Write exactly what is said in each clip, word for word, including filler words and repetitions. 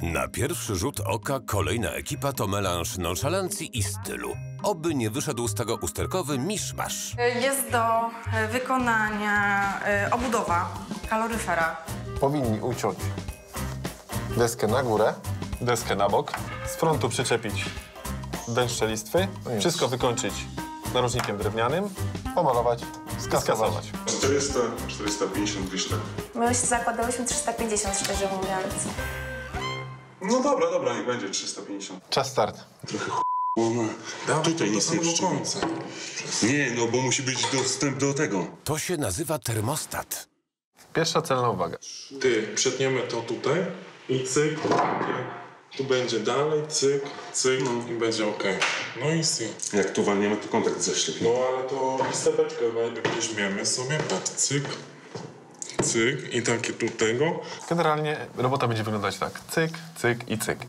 Na pierwszy rzut oka kolejna ekipa to melanż nonszalancji i stylu. Oby nie wyszedł z tego usterkowy miszmasz. Jest do wykonania obudowa kaloryfera. Powinni uciąć deskę na górę, deskę na bok, z frontu przyczepić dęczcze listwy, wszystko wykończyć narożnikiem drewnianym, pomalować, skasować. czterysta, czterysta pięćdziesiąt, dwieście. My się zakładałyśmy trzysta pięćdziesiąt, szczerze mówiąc. No dobra, dobra, niech będzie trzysta pięćdziesiąt. Czas start. Trochę ch... No, tutaj nic nie przyczyni. Nie, no bo musi być dostęp do tego. To się nazywa termostat. Pierwsza celna uwaga. Ty, przetniemy to tutaj i cyk, tu będzie dalej, cyk, cyk no. I będzie ok. No i si. Jak tu walniemy, to kontakt ześlepie. No ale to listeweczkę weźmiemy sobie, patrz, cyk, cyk i takie tu tego. Generalnie robota będzie wyglądać tak. Cyk, cyk i cyk.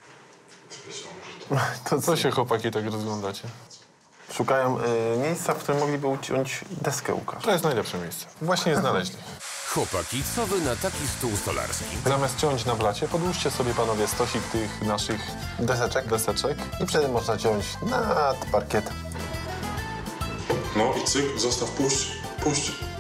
To co się chłopaki tak rozglądacie? Szukają y, miejsca, w którym mogliby uciąć deskę, Łukasz. To jest najlepsze miejsce. Właśnie je znaleźli. Chłopaki, co wy na taki stół stolarski? Zamiast ciąć na blacie, podłóżcie sobie panowie stosik tych naszych Deseczek. deseczek. I wtedy można ciąć nad parkiet. No i cyk, zostaw, puść, puść.